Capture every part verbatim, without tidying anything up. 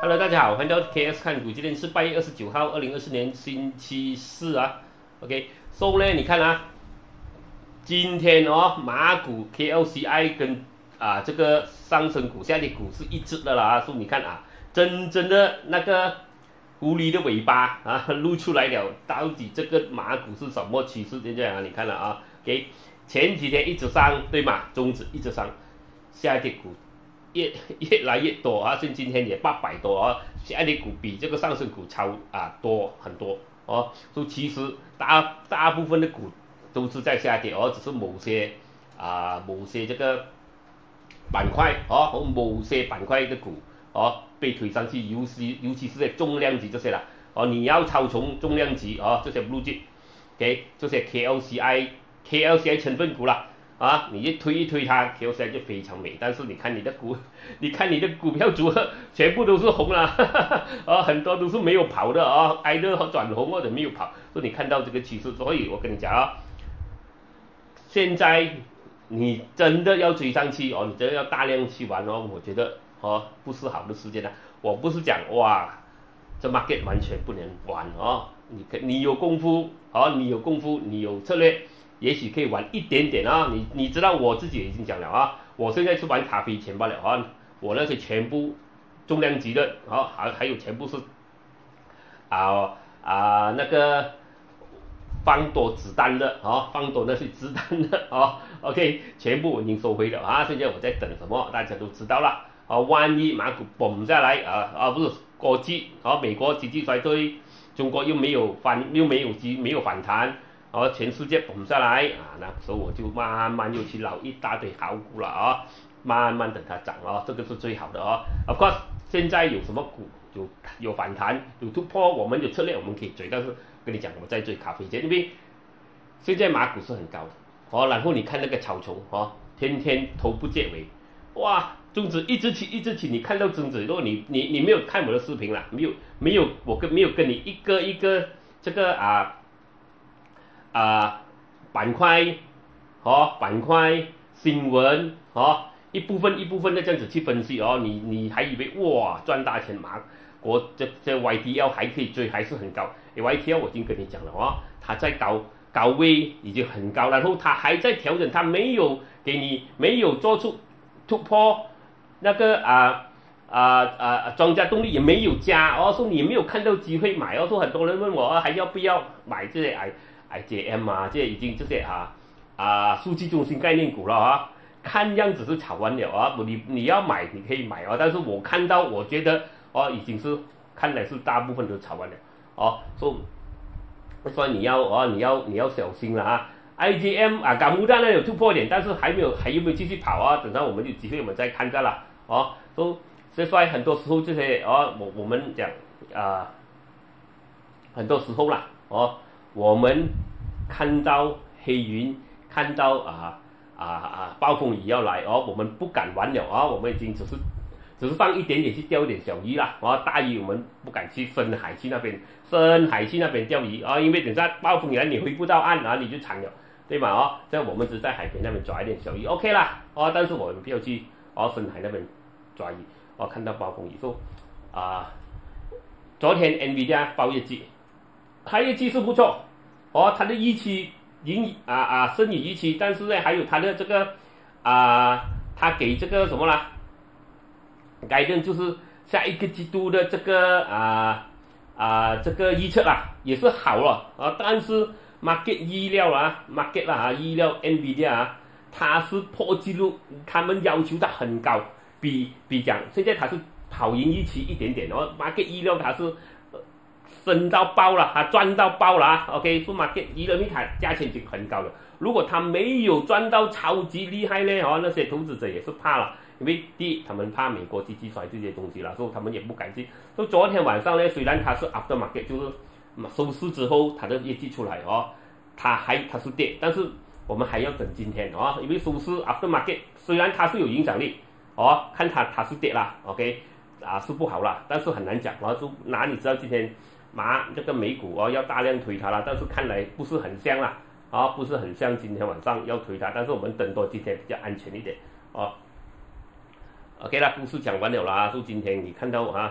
Hello，大家好，欢迎来到 K S 看股，今天是八月二十九号，二零二四年星期四啊。OK，so、呢，你看啊，今天哦，马股 K L C I 跟啊这个上升股、下跌股是一致的啦，所以你看啊，真正的那个狐狸的尾巴啊露出来了，到底这个马股是什么趋势？现在啊，你看了啊 ，OK， 前几天一直上，对吗？中指一直上，下跌股。越越来越多啊，像今天也八百多啊，下跌股比这个上升股超啊多很多哦，所以其实大大部分的股都是在下跌哦，只是某些啊某些这个板块哦和某些板块的股哦被推上去，尤其尤其是在重量级这些啦哦，你要超从重量级哦这些 blue chip，OK 这些 K L C I K L C I 成分股啦。啊，你一推一推它 ，K O C I 就非常美。但是你看你的股，你看你的股票组合全部都是红了，啊，很多都是没有跑的啊，挨着转红或者没有跑。所以你看到这个趋势，所以我跟你讲啊，现在你真的要追上去哦，你真的要大量去玩哦，我觉得哦不是好的时间了。我不是讲哇，这 market 完全不能玩哦，你你有功夫哦，你有功夫，你有策略。也许可以玩一点点啊，你你知道我自己已经讲了啊，我现在是玩咖啡钱罢了啊，我那些全部重量级的啊，还还有全部是啊啊那个放多子弹的啊，放多那些子弹的啊 ，OK， 全部已经收回了啊，现在我在等什么，大家都知道了啊，万一马股崩下来啊啊不是国际啊，美国经济衰退，中国又没有反又没有机没有反弹。然后全世界崩下来啊，那时候我就慢慢又去捞一大堆好股了啊，慢慢等它涨啊，这个是最好的啊。Of course， 现在有什么股有有反弹有突破，我们有策略我们可以追，但是跟你讲我在追咖啡钱，因为现在马股是很高的哦，然后你看那个草丛哦，天天头部结尾，哇，中指一直起一直起，你看到中指，如果你你你没有看我的视频啦，没有没有我跟没有跟你一个一个这个啊。啊，板块，哦，板块新闻，哦，一部分一部分的这样子去分析哦，你你还以为哇赚大钱嘛？我这这 Y T L 还可以追，还是很高。Y T L 我已经跟你讲了哦，它在高高位已经很高，然后它还在调整，它没有给你没有做出突破，那个啊啊啊庄家动力也没有加哦，说你没有看到机会买哦，说很多人问我还要不要买这些哎。I J M 啊，这已经这些啊啊数据中心概念股了啊，看样子是炒完了啊，你你要买你可以买啊，但是我看到我觉得哦已经是看来是大部分都炒完了哦，所以所以你要哦你要你要小心了啊 ，I J M 啊港务当然有突破点，但是还没有还有没有继续跑啊？等到我们有机会我们再看着了哦，都所以说很多时候这些哦我我们讲啊很多时候啦哦。我们看到黑云，看到啊啊啊暴风雨要来哦，我们不敢玩了啊，我们已经只是只是放一点点去钓一点小鱼啦，啊大鱼我们不敢去深海去那边深海去那边钓鱼啊，因为等下暴风雨来你回不到岸啊，你就惨了，对吧？哦，这样我们只在海边那边抓一点小鱼 ，OK 啦，哦，但是我们不要去哦深海那边抓鱼，哦看到暴风雨说啊，昨天 Nvidia 报业绩。它业绩是不错，哦，它的预期盈啊啊胜于预期，但是呢，还有它的这个啊，它给这个什么啦？改正就是下一个季度的这个啊啊这个预测啦，也是好了啊，但是 market 意料啊 ，market 啊意料 Nvidia 啊，它是破纪录，他们要求它很高，比比讲现在它是跑赢预期一点点哦 ，market 意料它是。升到爆了，它赚到爆了啊 ！OK， 数码店一人一台价钱已经很高了。如果它没有赚到超级厉害呢？哦，那些投资者也是怕了，因为第一，他们怕美国经济衰退这些东西了，所以他们也不敢进。所以昨天晚上呢，虽然它是 after market， 就是收市之后它的业绩出来哦，它还它是跌，但是我们还要等今天哦，因为收市 after market 虽然它是有影响力哦，看它它是跌啦 ，OK 啊是不好啦，但是很难讲，然后就哪里知道今天。马这个美股哦要大量推它了，但是看来不是很像啦，啊不是很像今天晚上要推它，但是我们等多几天比较安全一点哦。OK 啦，故事讲完了啦，就今天你看到啊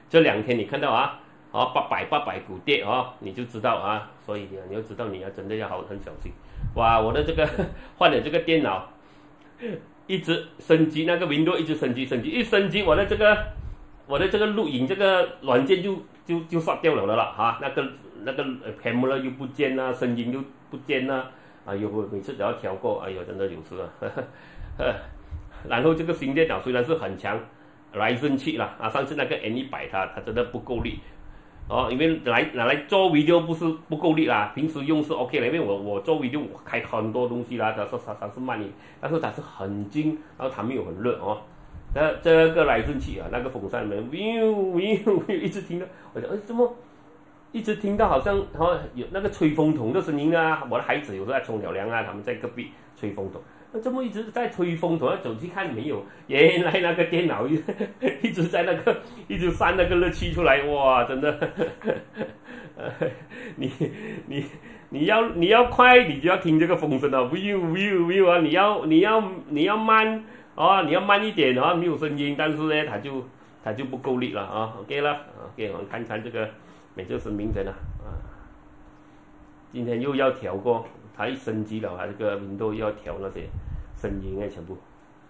这两天你看到啊，啊八百八百股跌啊，你就知道啊，所以你要知道你要真的要好很小心。哇，我的这个换了这个电脑，一直升级那个 Windows 一直升级升级，一升级我的这个我的这个录影这个软件就就就刷掉了的了啊，那个那个 camera 又不见了，声音又不见了，哎呦，我每次只要调过，哎呦，真的有事啊。呵呵然后这个新电脑虽然是很强，来生气了啊，上次那个 N 一百它它真的不够力。哦，因为来拿来做 video 不是不够力啦，平时用是 OK 的，因为我我做 video 我开很多东西啦，它是它它是慢一点，但是它是很精，然后它没有很热哦。那这个来生气啊，那个风扇门 ，viu viu viu 一直听到，我说哎怎么一直听到好像哦有那个吹风筒的声音啊，我的孩子有时候在冲了凉啊，他们在隔壁吹风筒。那这么一直在吹风筒，走去看没有？原来那个电脑一一直在那个一直散那个热气出来，哇，真的，你你你要你要快，你就要听这个风声啊 ，viu viu viu 啊，你要你要你要慢啊，你要慢一点啊，没有声音，但是呢，它就它就不够力了啊 ，OK 了 ，OK， 我们看看这个美洲神明人啊，啊，今天又要调过。它一升级了，它这个 Windows 要调那些声音啊，全部。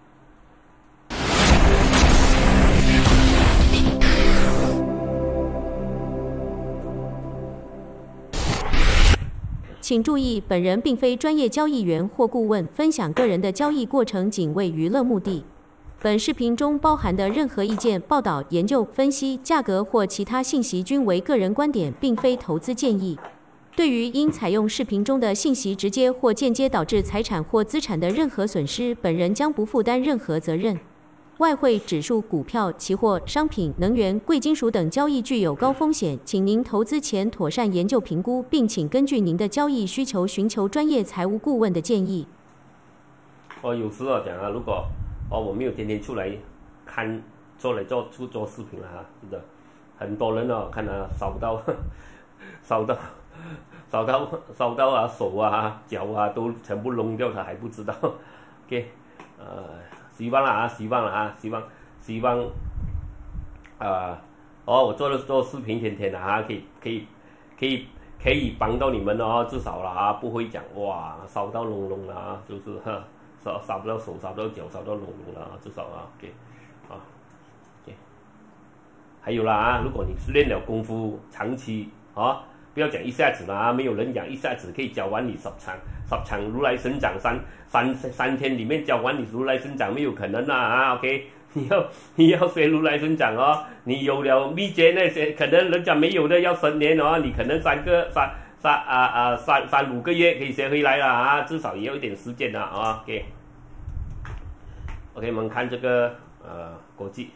请注意，本人并非专业交易员或顾问，分享个人的交易过程仅为娱乐目的。本视频中包含的任何意见、报道、研究、分析、价格或其他信息均为个人观点，并非投资建议。对于因采用视频中的信息直接或间接导致财产或资产的任何损失，本人将不负担任何责任。外汇、指数、股票、期货、商品、能源、贵金属等交易具有高风险，请您投资前妥善研究评估，并请根据您的交易需求寻求专业财务顾问的建议。 哦，有时候讲啊，如果哦我没有天天出来看做来做出做视频了啊，真的很多人哦看啊烧到烧到。烧到烧到啊，手啊、脚啊都全部弄掉，他还不知道。OK， 呃，希望了啊，希望了啊，希望希望啊、呃，哦，我做了做视频，天天的啊，可以可以可以可以帮到你们哦，至少了啊，不会讲哇烧到隆隆了啊，就是哈烧烧不到手，烧不到脚，烧到隆隆了啊，至少啊 ，OK， 啊 ，OK， 还有啦啊，如果你是练了功夫，长期啊。不要讲一下子啦，没有人讲一下子可以教完你十场，十场如来神掌三三三天里面教完你如来神掌没有可能啦啊 ，OK， 你要你要学如来神掌哦，你有了秘诀那些可能人家没有的要十年哦，你可能三个三三啊啊三三五个月可以学回来了啊，至少也有一点时间了啊 ，OK，OK，、OK 我们看这个呃国际。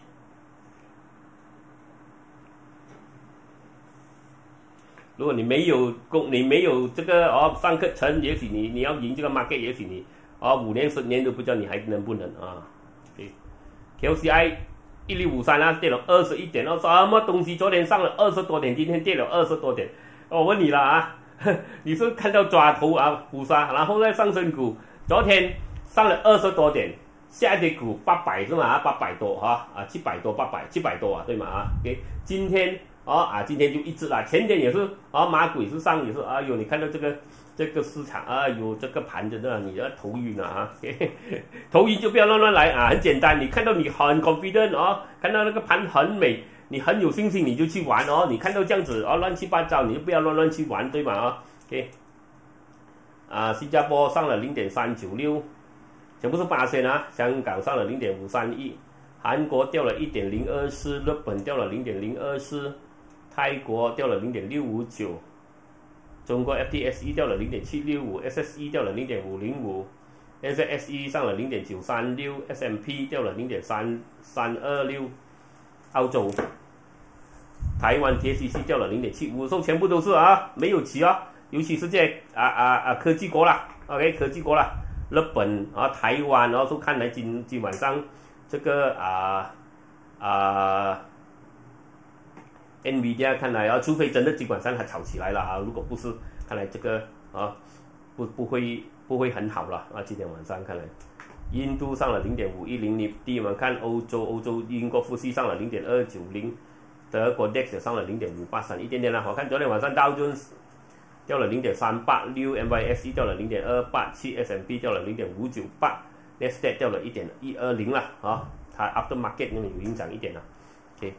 如果你没有工，你没有这个哦上课程，也许你你要赢这个 market， 也许你哦五年十年都不知道你还能不能啊。对 ，K O C I 一六五三啊跌了二十一点哦，什么东西？昨天上了二十多点，今天跌了二十多点。我问你了啊，你是看到抓头啊虎杀，然后再上升股，昨天上了二十多点，下跌股八百是吗？啊八百多哈啊七百多八百七百多啊对吗啊？给今天。哦啊，今天就一直啦，前天也是啊，马股也是上也是，哎呦，你看到这个这个市场，哎呦，这个盘真的你要头晕了啊，嘿嘿头晕就不要乱乱来啊，很简单，你看到你很 confident 哦，看到那个盘很美，你很有信心，你就去玩哦，你看到这样子哦乱七八糟，你就不要乱乱去玩，对吗啊 ？OK， 啊，新加坡上了零点三九六，全部是八仙啊，香港上了零点五三一，韩国掉了一点零二四，日本掉了零点零二四。泰国掉了零点六五九，中国 F T S E 掉了零点七六五 ，S S E 掉了零点五零五 ，N Z S E 上了零点九三六 ，S M P 掉了零点三三二六，澳洲、台湾 T S C 掉了零点七五，所全部都是啊，没有起啊，尤其是这啊啊啊科技国啦 ，OK 科技国啦，日本啊台湾，然后说看来今今晚上这个啊啊。Nvidia 看来啊，除非真的尽管上它炒起来了啊，如果不是，看来这个啊不不会不会很好了啊。今天晚上看来，印度上了零点五一零，你第我们看欧洲欧洲英国富士上了零点二九零， 德国 D A X 上了零点五八三，一点点了。我看昨天晚上道琼斯掉了零点三八六 ，M Y S E 掉了零点二八七 ，S and P 掉了零点五九八 ，N A S D A Q 掉了一点一二零了啊，它 after market 那么有影响一点了。OK，OK，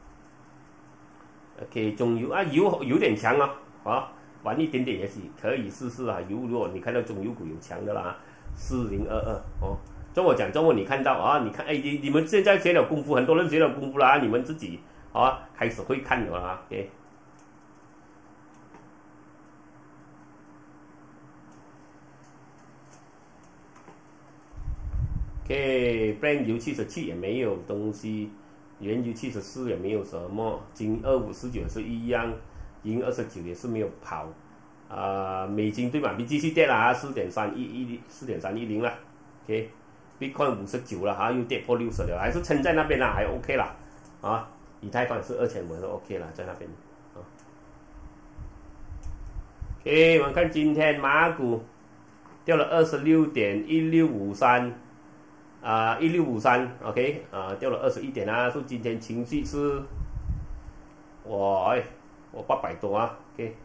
okay, 中油啊油有点强啊，啊，玩一点点也是可以试试啊。油如果你看到中油股有强的啦，四零二二哦。中我讲中文你看到啊，你看哎你你们现在学了功夫，很多人学了功夫啦，你们自己啊开始会看了啊。OK。OK， Brent 油七十七也没有东西，原油七十四也没有什么，金二五十九也是一样，银二十九也是没有跑，啊、呃，美金对吧 ？B T C 跌了啊，四点三一一四点三一零了 ，OK，Bitcoin 五十九了哈，又跌破六十了，还是撑在那边啦，还 OK 啦，啊，以太坊是二千五，是 OK 了，在那边啊。OK， 我们看今天马股掉了二十六点一六五三。啊，一六五三 ，OK， 啊，掉了二十一点啊，说今天情绪是，哇，哎，我八百多啊 ，OK，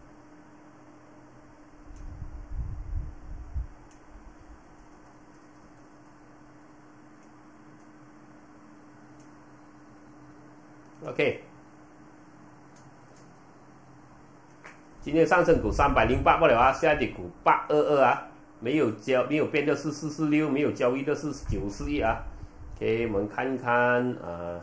OK， 今天上升股三百零八不了啊，下跌股八二二啊。没有交没有变的是四四六，没有交易的是九四一啊。OK， 我们看看啊，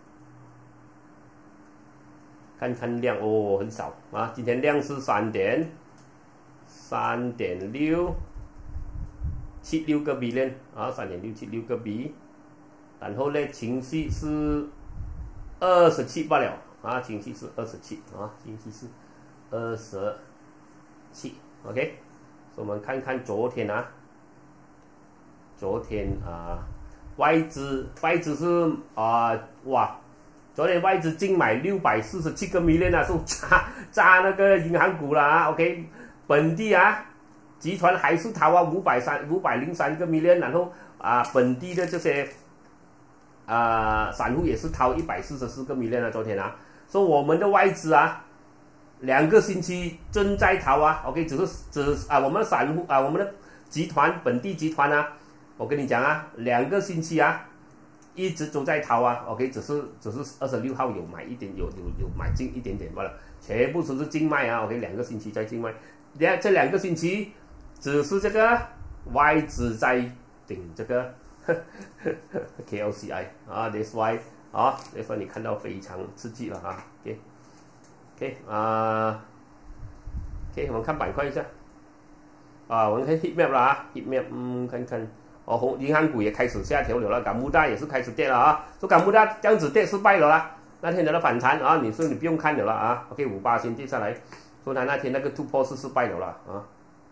看看量哦，很少啊。今天量是三点三点六七六个 billion 啊，三点六七六个 B。然后呢，情绪是二十七罢了啊，情绪是二十七啊，情绪是二十七 ，OK。我们看看昨天啊，昨天啊，外资外资是啊哇，昨天外资净买六百四十七个 million 啊，是炸炸那个银行股了啊 ，OK， 本地啊集团还是逃啊五百三五百零三个 million， 然后啊本地的这些啊散户也是逃一百四十四个 million 啊，昨天啊，说我们的外资啊。两个星期正在逃啊 ，OK， 只是只啊，我们的散户啊，我们的集团本地集团啊，我跟你讲啊，两个星期啊，一直都在逃啊 ，OK， 只是只是二十六号有买一点，有有有买进一点点罢了，全部都是静卖啊 ，OK， 两个星期在静卖，两这两个星期只是这个外资在顶这个K L C I 啊 ，That's why 啊 ，That's why 你看到非常刺激了啊 ，OK。OK 啊 ，OK 我们看板块一下，啊，我们看 heat map 了啊 ，heat map， 嗯，看看，哦，红银行股也开始下调了了，港木大也是开始跌了啊，说港木大这样子跌失败了啦，那天的反弹啊，你说你不用看了了啊 ，OK 五八先跌下来，说他那天那个突破是失败了啦啊。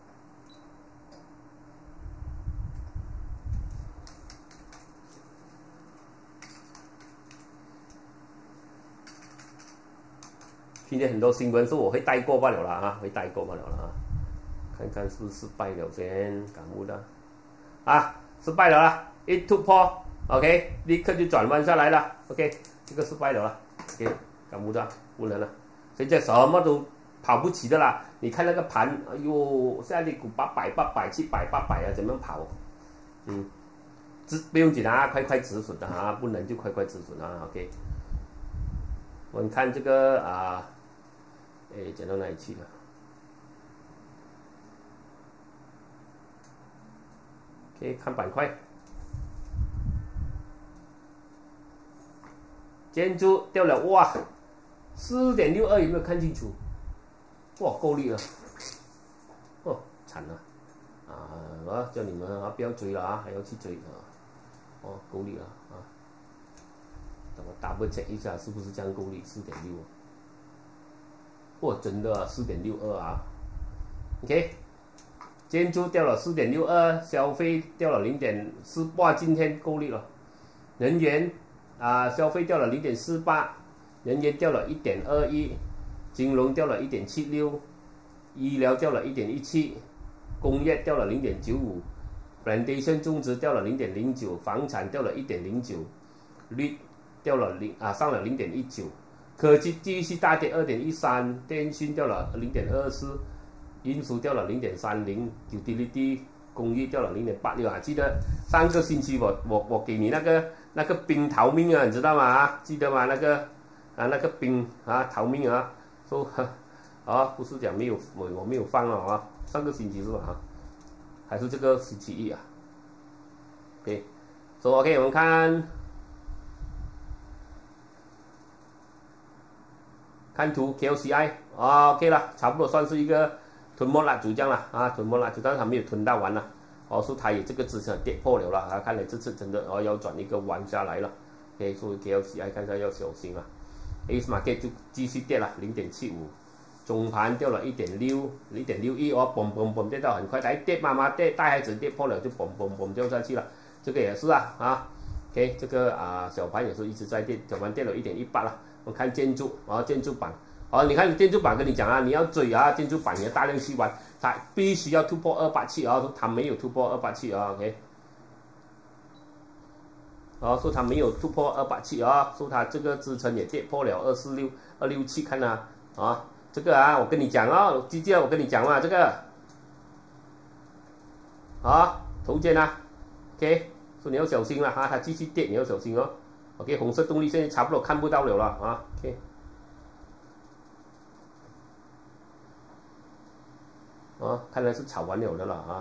今天很多新闻说我会带过罢了啦啊，会带过罢了啦啊，看看是不是失败了先，港务的啊，失败了啦，一突破 ，OK， 立刻就转弯下来了 ，OK， 这个失败了啦 ，OK， 港务的不能了，现在什么都跑不起的啦，你看那个盘，哎呦，下跌股八百、八百、七百、八百啊，怎么跑？嗯，止不用紧啊，快快止损的啊，不能就快快止损啊 ，OK。我们看这个啊。哎，讲到哪里去了 ？OK， 看板块，建筑掉了哇，四点六二有没有看清楚？哇，够力了，哦，惨了啊！我叫你们啊，不要追了啊，还要去追啊！哦，够力了啊！等我 double check 一下，是不是这样够力？四点六。哇，真的四点六二啊 ，OK， 建筑掉了四点六二，消费掉了零点四，哇，今天够力了。能源啊，消费掉了零点四八，能源掉了一点二一，金融掉了一点七六，医疗掉了一点一七，工业掉了零点九五 ，plantation 种植掉了零点零九，房产掉了一点零九，率掉了零啊上了零点一九。 科技继续大跌二点一三，电信掉了零点二四，运输掉了零点三零 ，utility 工业掉了零点八六啊！记得上个星期我我我给你那个那个冰逃命啊，你知道吗？啊，记得吗？那个啊那个冰啊逃命啊，说啊不是讲没有我我没有放了啊，上个星期是吧？啊，还是这个星期一啊 ？OK， 所以 OK 我们看。看图 K L C I 啊 ，OK 了，差不多算是一个吞没了，就这样了啊，吞没了，就但是它没有吞到完了，哦，说它有这个支撑跌破了了啊，看来这次真的哦要转一个弯下来了 ，OK， 所以 K L C I 看一下要小心了 ，A Market 就继续跌了零点七五，中盘掉了一点六，一点六一哦，嘣嘣嘣跌到很快，来跌妈妈跌，带孩子跌破了就嘣嘣嘣掉下去了，这个也是啊啊 ，OK， 这个啊小盘也是一直在跌，小盘跌了一点一八了。我们看建筑啊，建筑板，哦，你看建筑板跟你讲啊，你要追啊，建筑板你要大量去玩，它必须要突破二八七啊，它没有突破二八七啊 ，OK， 哦，说它没有突破二八七啊，说它这个支撑也跌破了二四六、二六七，看啊，啊，这个啊，我跟你讲啊，记记得我跟你讲嘛，这个，啊，头肩啊 ，OK， 说你要小心了哈、啊，它继续跌你要小心哦。OK， 红色动力现在差不多看不到了了啊 ，OK， 啊，看来是炒完了的了啊。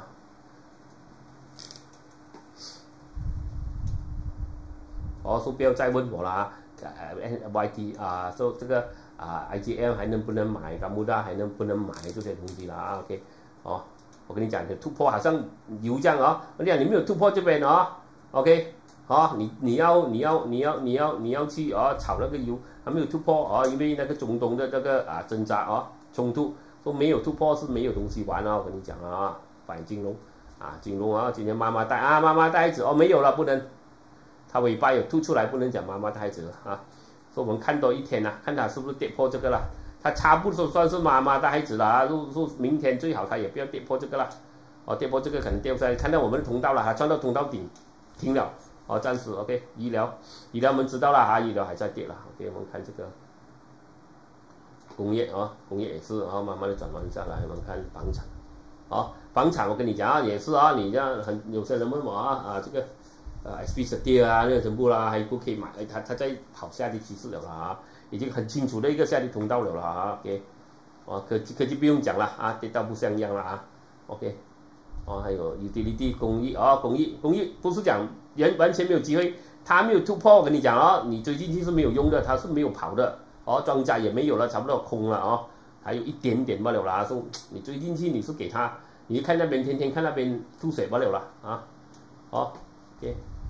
哦，说不要再问我了啊 ，Y T 啊，说这个啊 I G M 还能不能买 ，Gamuda 还能不能买这些东西了啊 ，OK， 哦，我跟你讲，突破好像油这样啊，我讲你没有突破这边啊 ，OK。啊，你你要你要你要你要你要去啊炒那个油，还没有突破啊，因为那个中东的那个啊挣扎啊冲突，说没有突破是没有东西玩啊，我跟你讲啊，反金融啊金融啊，今天妈妈带啊妈妈带孩子哦没有了不能，它尾巴有凸出来不能讲妈妈带孩子了啊，所以我们看多一天呐、啊，看它是不是跌破这个了，它差不多算是妈妈带孩子了啊，如如明天最好它也不要跌破这个了，哦跌破这个可能掉下来，看到我们的通道了，它穿到通道顶停了。哦，暂时 OK， 医疗，医疗我们知道了啊，医疗还在跌了。OK， 我们看这个工业啊，工业也是啊，慢慢的转弯下来。我们看房产，啊，房产我跟你讲啊，也是啊，你这样很有些人问我啊啊，这个呃 S B 是跌啊，那个全部啦，还不可以买，它它在跑下跌趋势了啊，已经很清楚的一个下跌通道了啊 ，OK， 啊科技科技不用讲了啊，跌到不像样了啊 ，OK。哦，还有 utility 工艺啊，工艺工艺不是讲完完全没有机会，它没有突破，我跟你讲啊，你追进去是没有用的，它是没有跑的，哦，庄家也没有了，差不多空了啊，还有一点点罢了啦，说你追进去你是给他，你看那边天天看那边吐水罢了啦啊，哦 ，OK，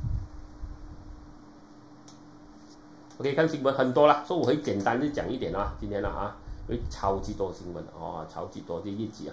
OK 看新闻很多了，所以我会简单的讲一点啊，今天了啊，因为超级多新闻哦，超级多的业绩啊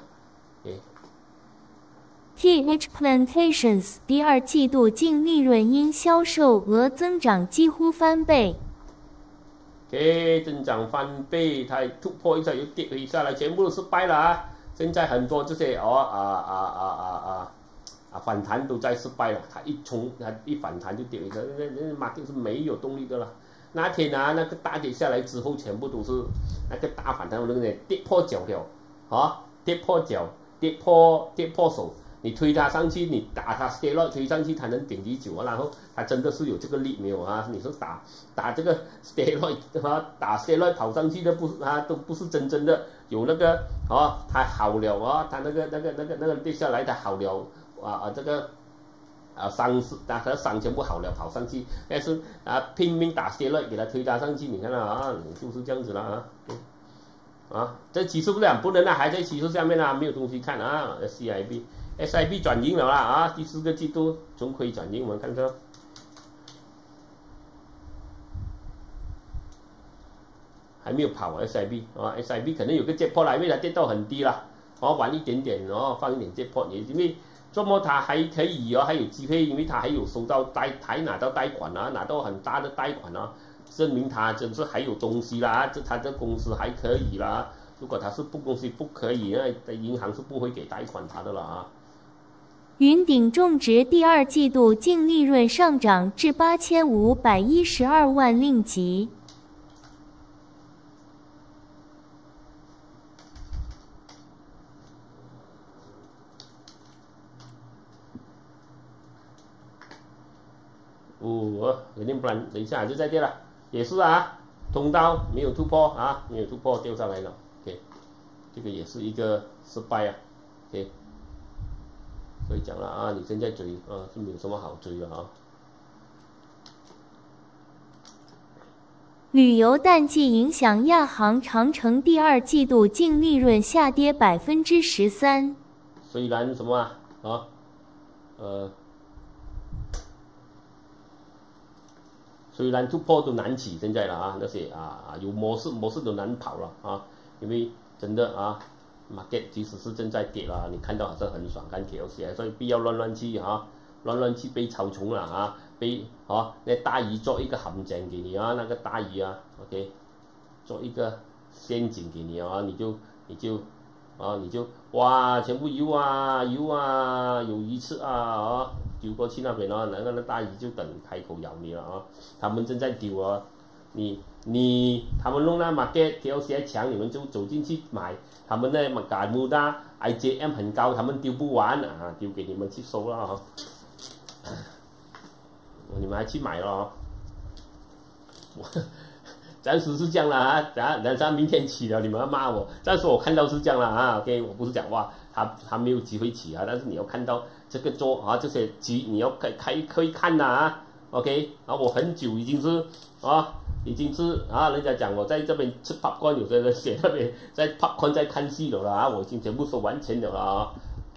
，OK。T H Plantations 第二季度净利润因销售额增长几乎翻倍。 OK， 增长翻倍，它突破一下又跌回下来，全部都失败了啊！现在很多这些哦啊啊啊啊啊啊反弹都在失败了，它一冲它一反弹就跌回去，那那马丁是没有动力的了。那天啊，那个大跌下来之后，全部都是那个大反弹，那个跌破脚了，啊，跌破脚，跌破跌破手。你推它上去，你打它 steroid 推上去，它能顶几久啊？然后它真的是有这个力没有啊？你说打打这个 steroid 啊，打 steroid 跑上去的不是啊，都不是真正的有那个哦，它好了啊，它那个那个那个那个跌下来它好了啊啊这个啊伤是打它伤全部好了跑上去，但是啊拼命打 steroid 给它推它上去，你看啊，啊就是这样子了啊。嗯啊，这趋势不了，不能啊，还在趋势下面啊，没有东西看啊 ，S C I B。S I B 转盈了啦啊！第四个季度中亏转盈，我们看看，还没有跑啊 S I B 啊 ，S I B 可能有个跌破啦，因为它跌到很低了，哦，晚一点点哦，放一点跌破，也因为这么它还可以哦，还有机会，因为它还有收到贷，还拿到贷款啊，拿到很大的贷款啊，证明它真是还有东西啦，这它这公司还可以啦。如果它是不公司不可以，那银行是不会给贷款它的了啊。 云顶种植第二季度净利润上涨至八千五百一十二万令吉。 哦，肯定不然，等一下就再跌了，也是啊，通道没有突破啊，没有突破掉下来了 ，OK， 这个也是一个失败啊 ，OK， 所以讲了啊，你现在追啊是没有什么好追的啊。 旅游淡季影响亚航长城第二季度净利润下跌百分之十三。 虽然什么啊，啊呃，虽然突破都难起，现在了啊，那些啊有模式模式都难跑了啊，因为真的啊 ，market 即使是正在跌了，你看到好像很爽，看 K L C I， 所以不要乱乱去啊，乱乱去被草丛了啊。被啊，那大鱼做一个陷阱给你啊，那个大鱼啊 ，OK， 做一个陷阱给你啊，你就你就啊你就哇，全部游啊游啊，有鱼吃啊啊，丢过去那边啊，那个那大鱼就等开口咬你了啊，他们正在丢啊，你你他们弄那 market K L C I 强，你们就走进去买，他们那 Magamuda I J M 很高，他们丢不完啊，丢给你们去收了啊。你们还去买了哦？我暂时是这样了啊，等下等下明天起了，你们要骂我。暂时我看到是这样了啊 ，OK， 我不是讲哇，他他没有机会起啊，但是你要看到这个做啊这些机，你要开开可以看的啊 ，OK， 啊我很久已经是啊已经是啊，人家讲我在这边吃 popcorn， 有的人写那边在 popcorn 在看戏了啦啊，我已经全部收完钱了啦啊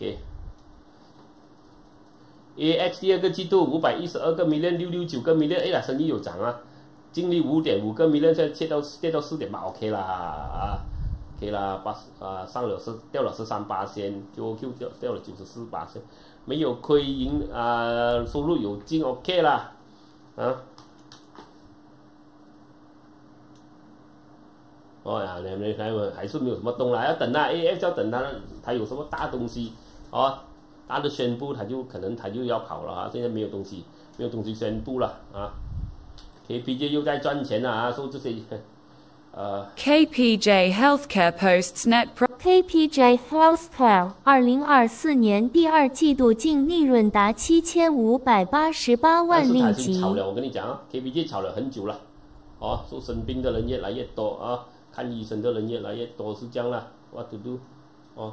，OK。A X 第二个季度五百一十二个 million， 六六九个 million， 哎呀，生意有涨啊，净利五点五个 million， 现在跌到跌到四点八 ，OK 啦啊 ，OK 啦，八啊上了是掉了十三八仙 ，Q O Q 掉掉了九十四八仙，没有亏盈啊，收入有进 ，OK 啦，啊，哦呀，你你看还是没有什么动啦，要等啊 ，A X 要等它它有什么大东西哦。他的宣布，他就可能他就要跑了啊！现在没有东西，没有东西宣布了啊。K P J 又在赚钱了啊，说这些呃。 K P J Healthcare posts net pro K P J Healthcare 二零二四年第二季度净利润达七千五百八十八万令吉。 炒了，我跟你讲啊 ，K P J 炒了很久了，哦，说生病的人越来越多啊，看医生的人越来越多，是这样了 ，What to do？ 哦。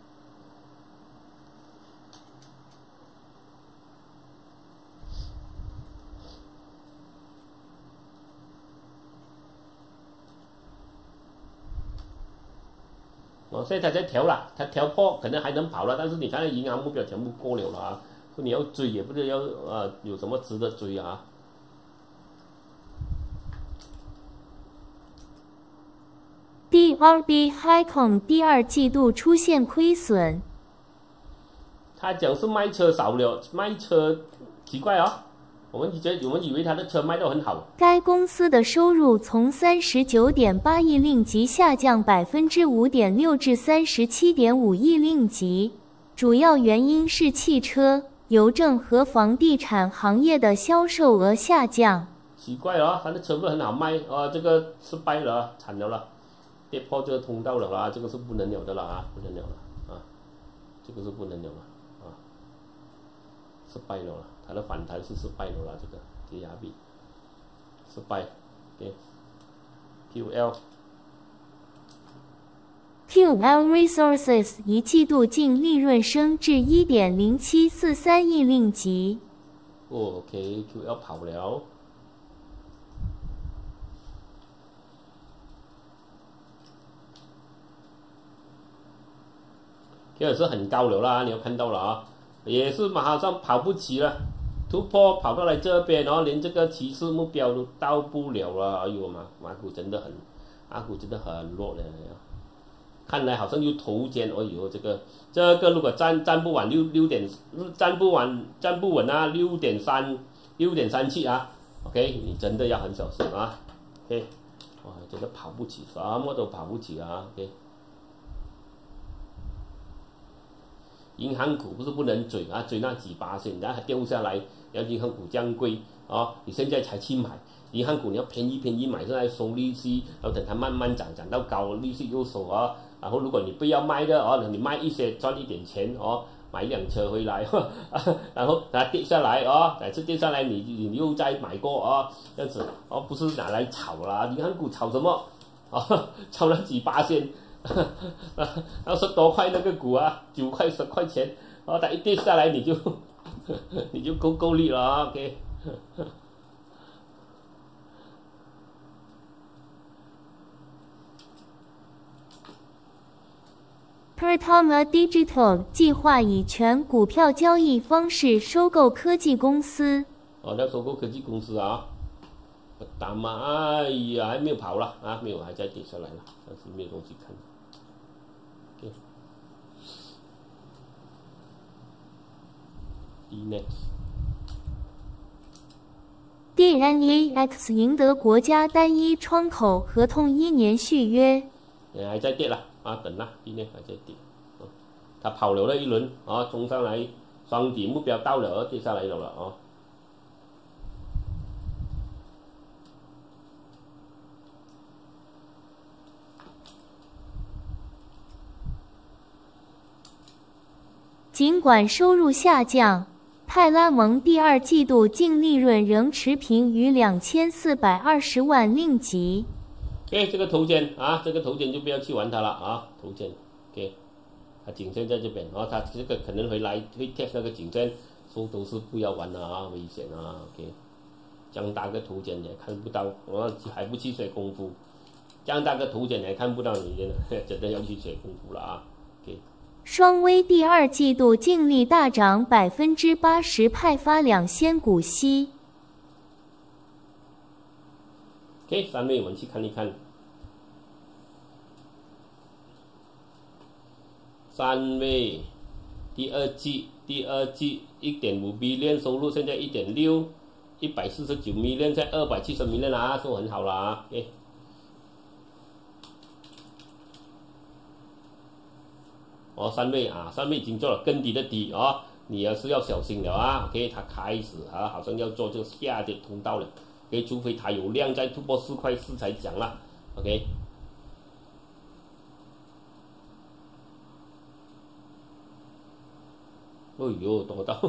哦，现在他在调了，他调破可能还能跑了，但是你看银行目标全部过了了啊，说你要追也不知道要啊有什么值得追啊。 D R B Hicom 第二季度出现亏损。 他讲是卖车少了，卖车奇怪啊、哦。我们觉得我们以为他的车卖得很好。 该公司的收入从三十九点八亿令吉下降百分之五点六至三十七点五亿令吉，主要原因是汽车、邮政和房地产行业的销售额下降。 奇怪啊、哦，他的车不很好卖啊，这个失败了、啊，惨了啦，跌破这个通道了啦，这个是不能了的啦啊，不能了了啊，这个是不能了了啊，失败了啦。它的反弹是失败了啦，这个 D R B 失败 ，OK， Q L Q L Resources 一季度净利润升至一点零七四三亿令吉。 哦 ，OK，Q L 跑了。Q L 是很高了啦，你要看到了啊，也是马上跑不起了。突破跑到来这边，然后连这个趋势目标都到不了了。哎呦妈，马股真的很，马股真的很弱了。看来好像又头肩，哎呦这个这个如果站站不稳六六点，站不稳站不稳啊，六点三六点三七啊 ，OK， 你真的要很小心啊 ，OK， 哇，真的跑不起，什么都跑不起啊 ，OK。银行股不是不能追啊，追那几八线，然后还掉下来，然后银行股这样贵啊，你现在才去买银行股，你要便宜便宜买，现在收利息，然后等它慢慢涨，涨到高利息又收啊，然后如果你不要卖的哦，你卖一些赚一点钱哦， 买一辆车回来，然后它跌下来哦，哪次跌下来你你又再买过哦，这样子哦，不是拿来炒啦，银行股炒什么？哦，炒了几八仙，二十多块那个股啊，九块十块钱，哦，它一跌下来你就你就够够力了啊 ，OK。 Pertama Digital 计划以全股票交易方式收购科技公司。 哦，要收购科技公司啊！大妈，哎呀，还没有跑了啊，没有，还在跌下来了，但是没有东西看。OK。Next。 D N A X 赢得国家单一窗口合同一年续约。 也还在跌了啊，等啦，今天还在跌。哦，它跑了了一轮啊，冲上来，双底目标到了，跌下来了了啊。 尽管收入下降，派拉蒙第二季度净利润仍持平于两千四百二十万令吉。 OK， 这个头肩啊，这个头肩就不要去玩它了啊，头肩 OK， 它颈线在这边，然后它这个可能会来会 test 那个颈线，所以都是不要玩了啊，危险啊 OK， 这样大个头肩也看不到，我还不去学功夫，这样大个头肩也看不到你真的真的要去学功夫了啊 OK。 双微第二季度净利大涨百分之八十，派发两仙股息。 OK， 三位我们去看一看。三位，第二季第二季一点五 billion 收入，现在一点六，一百四十九 million， 在二百七十 million 啊，说很好了啊。OK。哦，三位啊，三位已经做了更低的底哦，你要是要小心了啊。OK， 它开始啊，好像要做这个下跌通道了。OK， 除非它有量再突破四块四才讲啦。OK。哎呦，多到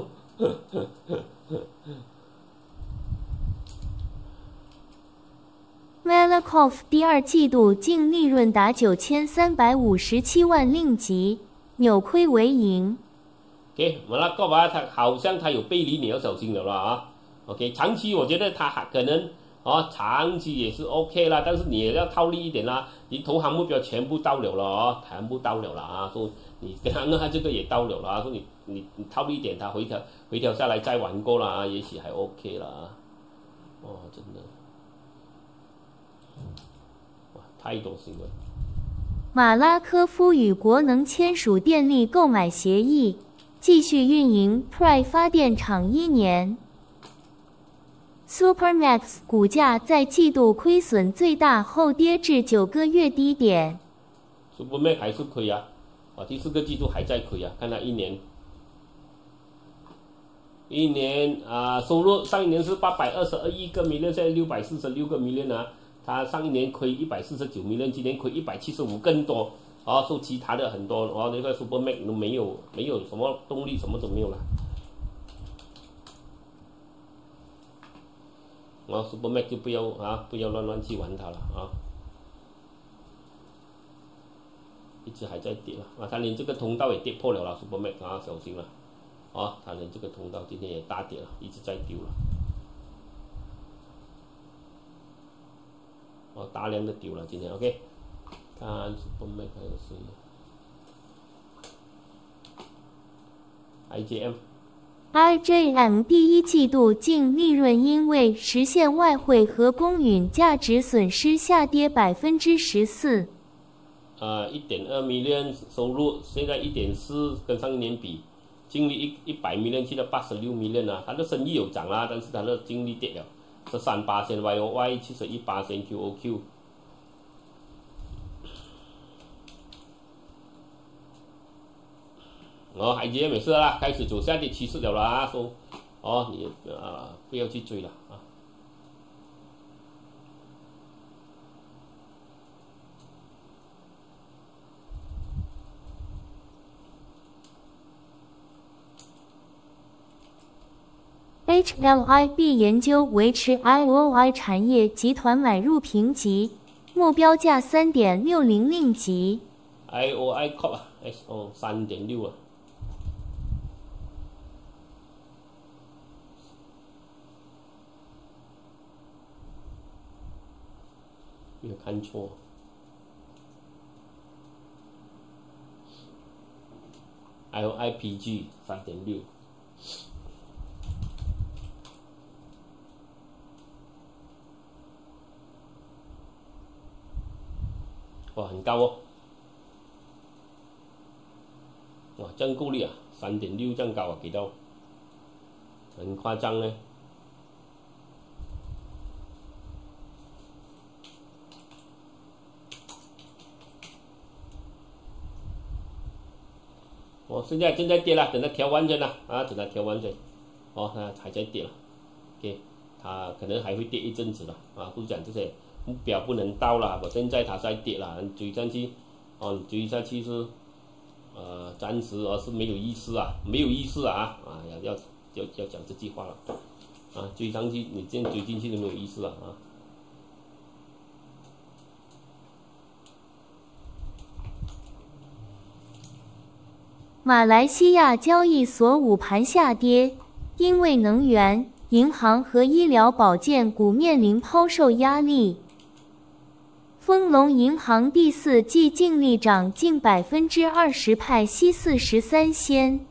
Malakoff 第二季度净利润达九千三百五十七万令吉，扭亏为盈。 OK， 马拉高吧，它好像它有背离，你要小心了啦啊。OK， 长期我觉得它还可能哦，长期也是 OK 啦，但是你也要套利一点啦。你投行目标全部到了了哦，全部到了了啊，所以你跟他那这个也到了了啊，所以你你你套利一点，它回调回调下来再玩够了啊，也许还 OK 了啊。哦，真的，哇，太多新闻。 马拉科夫与国能签署电力购买协议，继续运营 Prai 发电厂一年。Supermax 股价在季度亏损最大后跌至九个月低点。 Supermax 还是亏啊，啊，第四个季度还在亏啊，看它一年，一年啊收入上一年是八百二十二亿个 million， 现在六百四十六个 million 啊，它上一年亏一百四十九 million， 今年亏一百七十五更多，啊，受其他的很多，哦，那个 Supermax 都没有没有什么动力，什么都没有了。啊 ，Supermax 就不要啊，不要乱乱去玩它了啊，一直还在跌了啊，它连这个通道也跌破了啦 ，Supermax 啊，小心了，啊，它连这个通道今天也大跌了，一直在丢了，哦、啊，大量的丢了今天 ，OK， 看 Supermax 还有谁 ？I J M。I J M 第一季度净利润因为实现外汇和公允价值损失下跌百分之十四。 啊，一点二 million 收入，现在一点四，跟上一年比，净利一一百 million 去到八十六 million 啊，它的生意有涨啦，但是它的净利跌了，十三八千 Y O Y， 七十一八千 Q O Q。哦，海杰没事啦，开始走下跌趋势了啦，说，哦，你啊不要去追了啊。 H L I B 研究维持 I O I 产业集团买入评级，目标价 三点六零令吉。 I O I Corp 啊 ，S 哦三点六啊。没有看错。I O I P G 三点六。哇，很高哦！哇，这样够力啊，三点六这样高啊，给到，很夸张呢。哦，现在正在跌了，等它调完整了啊，等它调完整，哦，它还在跌了 ，OK， 它可能还会跌一阵子了啊，不是讲这些目标不能到了，我现在它在跌了，追上去，哦，追下去是，呃，暂时而是没有意思啊，没有意思啊，啊，要要要要讲这句话了，啊，追上去你这样追进去都没有意思了啊。 马来西亚交易所午盘下跌，因为能源、银行和医疗保健股面临抛售压力。丰隆银行第四季净利涨近百分之二十，派息四十三仙。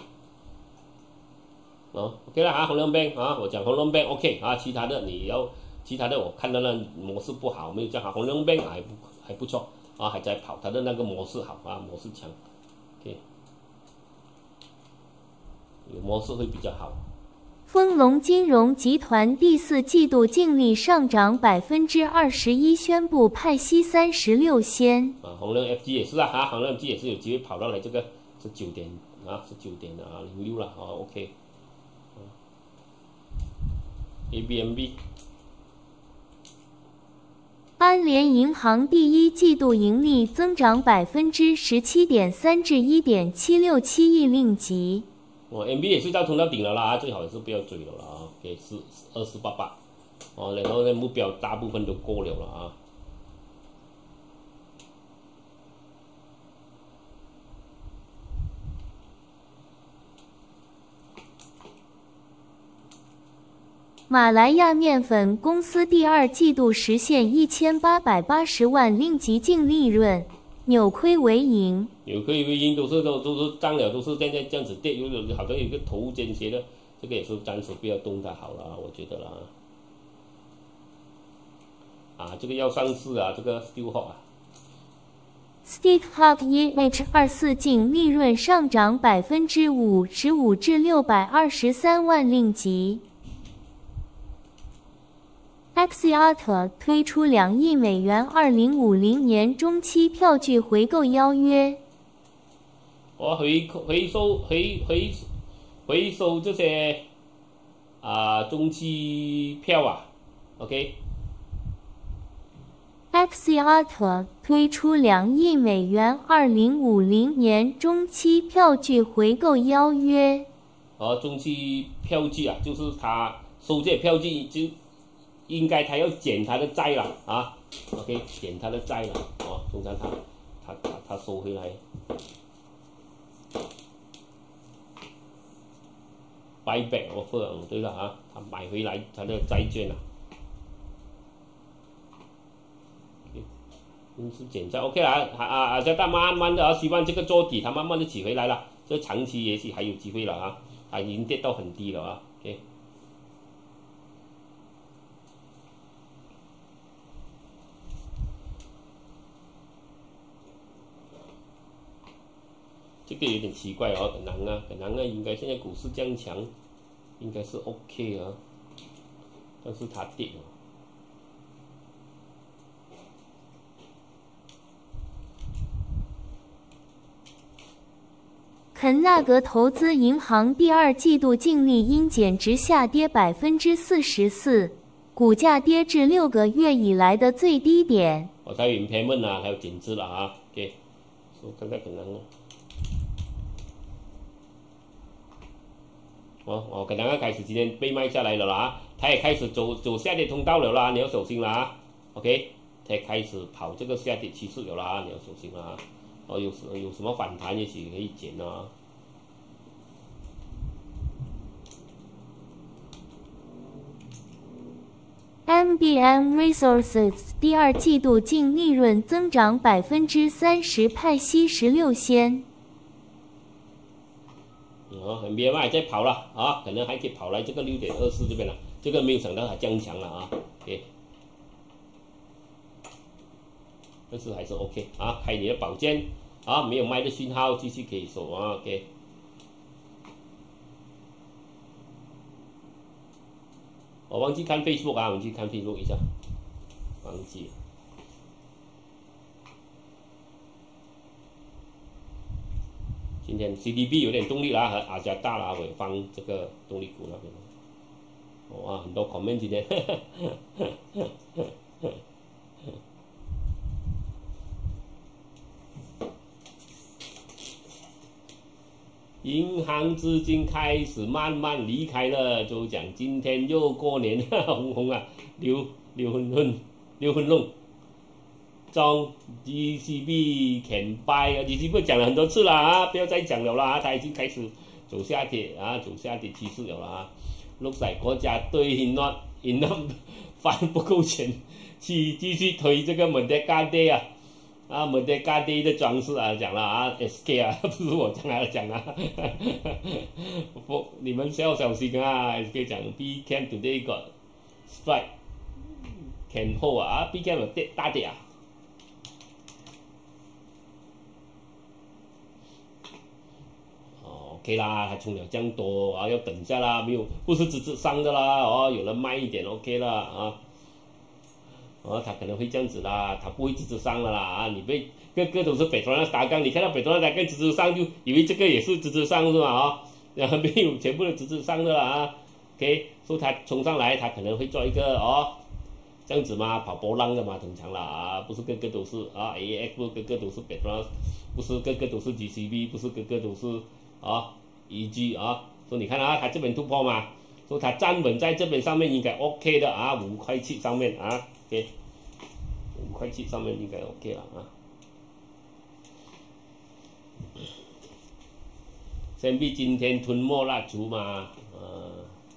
哦 ，OK 了啊，红龙 bank 啊，我讲红龙 bank OK 啊，其他的你要，其他的我看到那模式不好，没有讲好，红龙 bank 还不还不错啊，还在跑，它的那个模式好啊，模式强 ，OK。有模式会比较好。 丰隆金融集团第四季度净利上涨百分之二十一，宣布派息三十六仙。 啊，红人 F G 也是啊，啊，红人 F G 也是有机会跑到来这个是九点啊，是九点的啊，零六了啊 ，OK。A B M B。 安联银行第一季度盈利增长百分之十七点三至一点七六七亿令吉。 哦 ，M B 也是到冲到顶了啦，最好也是不要追了啦啊，给四二四八八，哦，然后呢目标大部分都过了了啊。 马来亚面粉公司第二季度实现一千八百八十万令吉净利润，扭亏为盈。 扭亏为盈都是都都是涨了，都是现在这样子跌，有有好像有一个头肩斜的，这个也是暂时不要动它好了啊，我觉得了啊。啊，这个要上市啊，这个 Steel Hawk 啊。 Steel Hawk E H 二四净利润上涨百分之五十五至六百二十三万令吉。Axiata 推出两亿美元二零五零年中期票据回购邀约。 我回回收回回回收这些啊中期票啊 ，OK。 Axiata 推出两亿美元二零五零年中期票据回购邀约。 哦，中期票据啊，就是他收这些票据就。应该他要减他的债了啊 ，OK， 减他的债了哦，通常他他他他收回来 ，buyback offer， 嗯，对了啊，他买回来他的债券了 ，OK， 是减债 ，OK 啦，啊啊，这他慢慢的啊，希望这个做底他慢慢的起回来了，这长期也许还有机会了啊，它已经跌到很低了啊 ，OK。这个有点奇怪哦，本来啊，本来啊，应该现在股市这样强，应该是 OK 啊，但是它跌了。 肯纳格投资银行第二季度净利因减值下跌百分之四十四，股价跌至六个月以来的最低点。 哦，它有 impairment 啊，还有减资了啊 ，OK， 我看看可能。 哦哦，可能要开始今天被卖下来了啦，它也开始走走下跌通道了啦，你要小心啦 ，OK， 它也开始跑这个下跌趋势了啦，你要小心啦。哦，有有什么反弹也许可以减啊。 M B M Resources 第二季度净利润增长百分之三十，派息十六仙。 哦 ，M B M 还在跑了啊，可能还可以跑来这个六点二四这边了，这个没有想到它降强了啊 ，OK， 但是还是 OK 啊，开你的保荐啊，没有卖的讯号，继续可以守啊 ，OK。我忘记看 Facebook 啊，我们去看 Facebook 一下，忘记了。今天 C D B 有点动力啦，和阿加大啦，我也放这个动力股那边。哇，很多 comment 今天。银行资金开始慢慢离开了，就讲今天又过年，红红啊，六六分分六分弄，中 G C B can buy 啊 ，G C B 讲了很多次了啊，不要再讲了啦，它已经开始走下跌啊，走下跌趋势了啊。looks like 国家对 not enough 翻不够钱，去继续推这个 Merdeka Day 啊。啊 ，Merdeka Day 的装饰啊，讲了啊 ，S K 啊，不是我讲来讲啊，不，你们要小心啊 ，S K 讲 B Cam today got strike can hold 啊 ，B Cam 有跌大跌啊。哦 ，OK 啦，还冲了这样多啊，要等一下啦，没有，不是直直上的啦，哦，有人慢一点 ，OK 啦啊。哦，它可能会这样子啦，它不会直直上的啦啊！你被个个都是北川的打杠，你看到北川的打杠直直上就以为这个也是直直上是吧？啊，然后没有全部都直直上的啦啊 ，OK， 所以它冲上来，它可能会做一个哦，这样子嘛，跑波浪的嘛，通常啦啊，不是个个都是啊 ，A X 不是个个都是北川，不是个个都是 G C B， 不是个个都是啊 E G 啊，所以你看啊，它这边突破嘛，所以它站稳在这边上面应该 OK 的啊，五块七上面啊。OK， 五块七上面应该 OK 了啊。先必今天吞没蜡烛嘛，呃，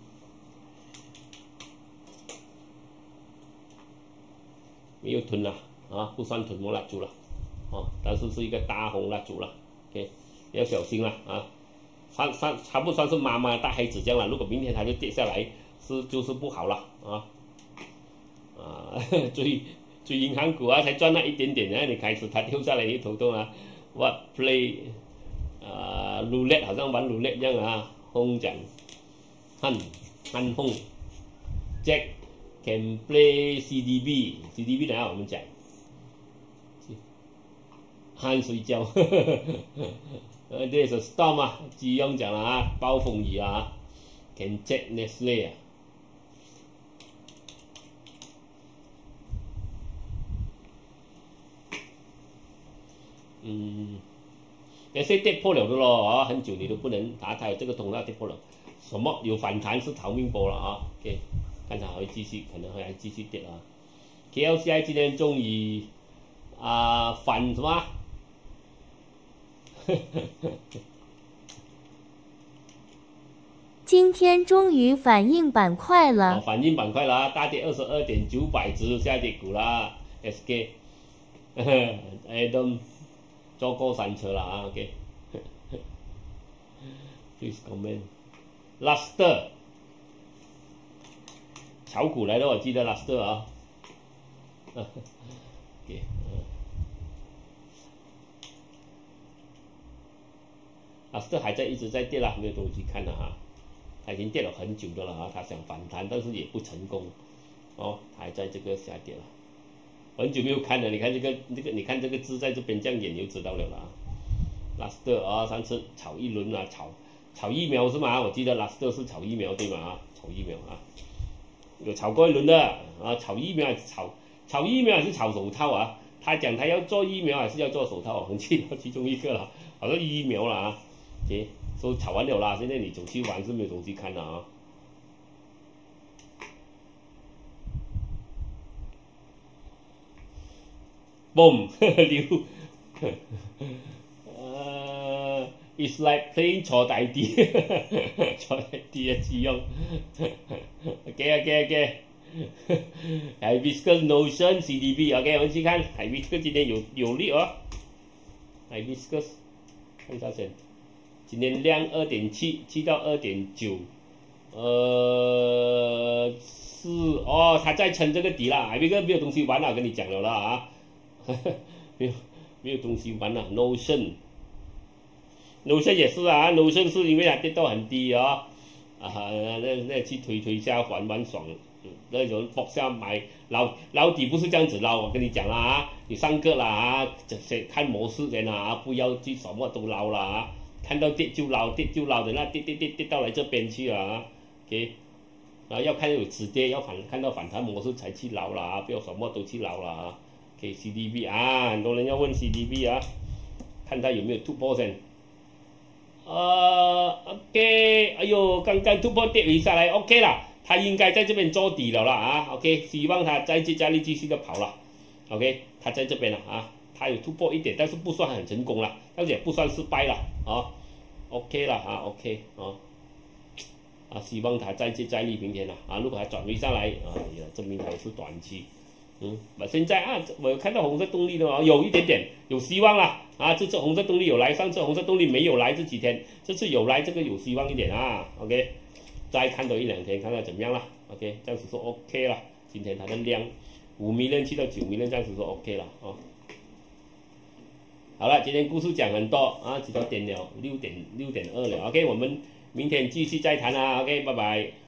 没有吞了啊，不算吞没蜡烛了，哦，但是是一个大红蜡烛了 ，OK， 要小心了啊。算算差不算是妈妈大孩子这样了，如果明天它就跌下来，是就是不好了啊。啊，追追银行股啊，才赚那一点点，然后你开始它掉下来，你头痛啊。What play 啊 roulette 好像玩 roulette 这样啊。红讲，汉汉红 ，Jack can play C D B，C D B 等下我们讲。汉睡觉，呃，这是 storm 啊，吉用讲了啊，暴风雨啊 ，can check Nestle 啊。嗯，那些跌破了的咯啊，很久你都不能打开这个通道跌破了，什么有反弹是逃命波了啊 ？OK， 看它还会继续，可能会还继续跌啊。K L C I 今天终于啊、呃、反什么？ 今天终于反映板块了。 哦，反映板块啦，大跌二十二点九百只下跌股啦 ，S K， Adam。坐过山车了啊 ，OK。Please comment。Luster， 炒股来的，我记得 Luster 啊。OK， Luster 还在一直在跌啦，没有东西看了哈。它已经跌了很久的了啊，它想反弹，但是也不成功。哦，还在这个下跌了。很久没有看了，你看这个这个，你看这个字在这边这样演就知道了啦。Luster 啊，上次炒一轮啊，炒炒疫苗是吗？我记得 Luster 是炒疫苗对吗？啊，炒疫苗啊，有炒过一轮的啊，炒疫苗还是炒炒疫苗还是炒手套啊？他讲他要做疫苗还是要做手套，我记得其中一个了，好像疫苗了啊。OK， 都炒完了啦，现在你走去玩是没有东西看的啊。Boom， 溜，呃 ，It's like playing 坐大啲，坐大啲嘅使用。OK OK OK，Hibiscus Notion C D B，OK， 我们去看 Hibiscus 今天有有力哦 ，Hibiscus 看一下先。今天量二点七，七到二点九，呃，是哦，它在撑这个底啦，这个没有东西玩了，跟你讲了啦啊，没有没有东西玩了 ，Notion，Notion 也是啊 ，Notion 是因为它跌到很低啊、哦，啊，那那去推推下玩玩爽，那种搏下买捞捞底不是这样子捞，我跟你讲啦啊，你上课啦啊，先看模式先啊，不要去什么都捞啦啊。看到跌就捞，跌就捞的，那跌跌跌跌到来这边去了啊 ，OK， 然后要看有止跌，要反看到反弹模式才去捞了啊，不要什么都去捞了啊 ，OK，C D B 啊，很多人要问 C D B 啊，看它有没有突破先，呃 ，OK， 哎呦，刚刚突破跌回下来 ，OK 啦，它应该在这边做底了啦啊 ，OK， 希望它在接下来继续的跑了 ，OK， 它在这边了啊。它有突破一点，但是不算很成功了，但是也不算失败了啊 ，OK 了啊 ，OK 啊，啊，希望它再接再厉明天了啊，如果它转回上来啊，也证明它也是短期，嗯，那现在啊，我有看到红色动力的啊，有一点点有希望了啊，这次红色动力有来，上次红色动力没有来这几天，这次有来，这个有希望一点啊 ，OK， 再看多一两天看看怎么样了 ，OK， 这样子说 OK 了，今天它的量五米量去到九米量，这样子说 OK 了啊。好了，今天故事讲很多啊，几多点了？六点六点二了。OK， 我们明天继续再谈啦。OK， 拜拜。